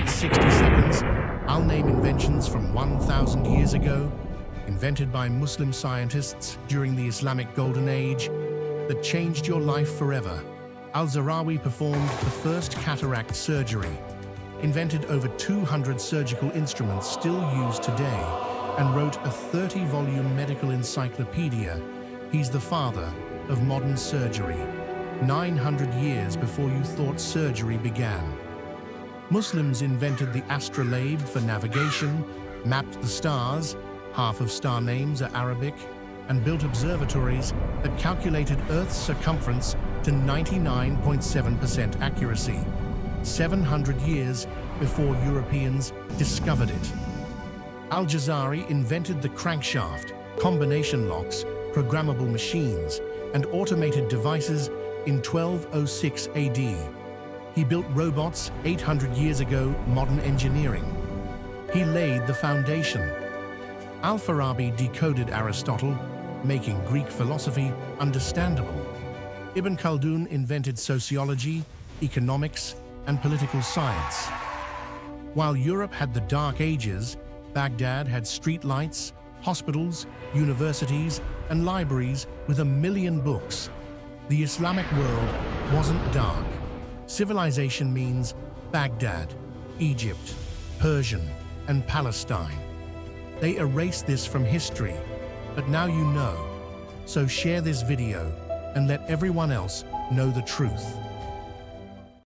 In 60 seconds, I'll name inventions from 1,000 years ago, invented by Muslim scientists during the Islamic Golden Age, that changed your life forever. Al-Zahrawi performed the first cataract surgery, invented over 200 surgical instruments still used today, and wrote a 30-volume medical encyclopedia. He's the father of modern surgery, 900 years before you thought surgery began. Muslims invented the astrolabe for navigation, mapped the stars, half of star names are Arabic, and built observatories that calculated Earth's circumference to 99.7% accuracy, 700 years before Europeans discovered it. Al-Jazari invented the crankshaft, combination locks, programmable machines, and automated devices in 1206 AD. He built robots 800 years ago, modern engineering. He laid the foundation. Al-Farabi decoded Aristotle, making Greek philosophy understandable. Ibn Khaldun invented sociology, economics, and political science. While Europe had the Dark Ages, Baghdad had streetlights, hospitals, universities, and libraries with 1 million books. The Islamic world wasn't dark. Civilization means Baghdad, Egypt, Persia, and Palestine. They erased this from history, but now you know. So share this video and let everyone else know the truth.